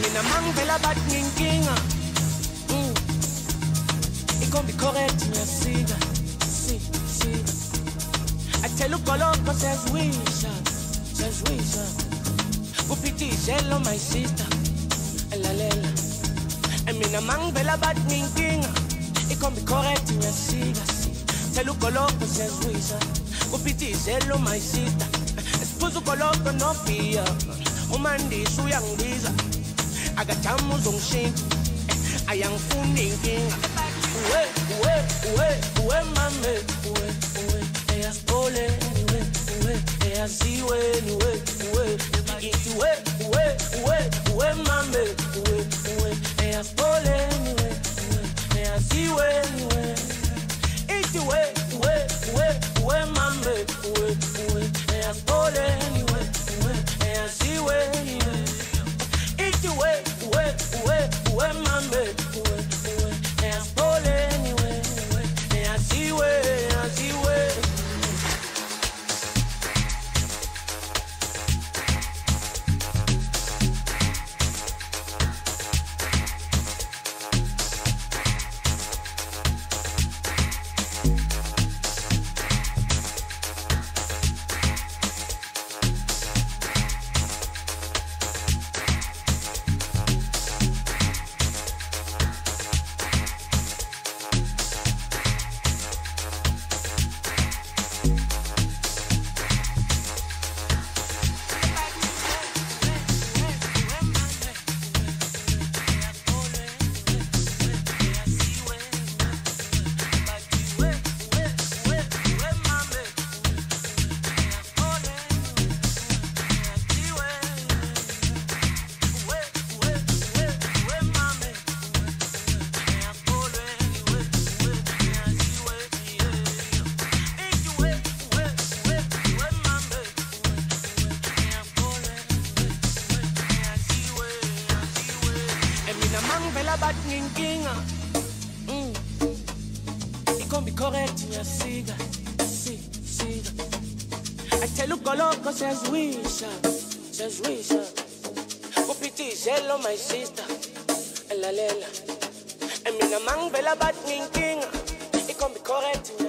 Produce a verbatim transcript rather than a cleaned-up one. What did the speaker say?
mina mangivela bathi nginkinga. Mm. Ikombi correct ngiyasika. Si, sika. Athela ugoloko siyazwisha. Siyazwisha. Kuphithishelo my sister. Elalela. Mina mangivela bathi nginkinga. Ikombi correct ngiyasika. Athela ugoloko siyazwisha. Kuphithishelo my sister. Esiphuza ugoloko no fear. Umandisi uyangibiza akajama uzongishintsha ayangifuni inkinga we we we we mame we we eyasipole we we eyaziwe we we ithi we we we we mame we we eyasipole we we eyaziwe we ithi we we we we mame we we eyasipole we we eyaziwe ithi we we we we mame we we eyasipole anyway eyaziwe eyaziwe. Siyazwisha, siyazwisha. Kuphithishelo my sister. Elalela. Mina mangivela bathi nginkinga. Ikombi correct.